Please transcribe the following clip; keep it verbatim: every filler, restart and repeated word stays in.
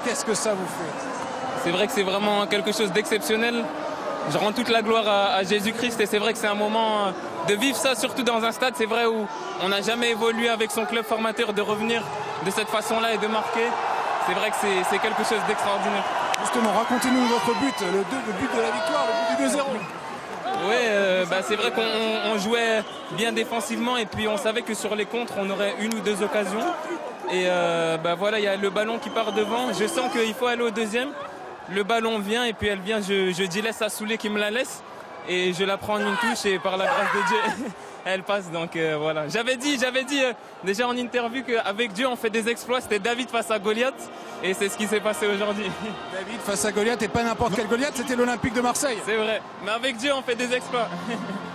qu'est-ce que ça vous fait? C'est vrai que c'est vraiment quelque chose d'exceptionnel. Je rends toute la gloire à, à Jésus-Christ et c'est vrai que c'est un moment de vivre ça, surtout dans un stade, c'est vrai, où on n'a jamais évolué avec son club formateur, de revenir de cette façon-là et de marquer. C'est vrai que c'est quelque chose d'extraordinaire. Justement, racontez-nous votre but, le, deux, le but de la victoire, le but du deux zéro. Oui, euh, bah c'est vrai qu'on jouait bien défensivement et puis on savait que sur les contres, on aurait une ou deux occasions. Et euh, bah voilà, il y a le ballon qui part devant. Je sens qu'il faut aller au deuxième. Le ballon vient et puis elle vient, je, je dis laisse à Soulé qui me la laisse. Et je la prends en une touche et par la grâce de Dieu, elle passe. Donc euh, voilà. J'avais dit, j'avais dit euh, déjà en interview qu'avec Dieu, on fait des exploits. C'était David face à Goliath. Et c'est ce qui s'est passé aujourd'hui. David face à Goliath et pas n'importe quel Goliath, c'était l'Olympique de Marseille. C'est vrai. Mais avec Dieu, on fait des exploits.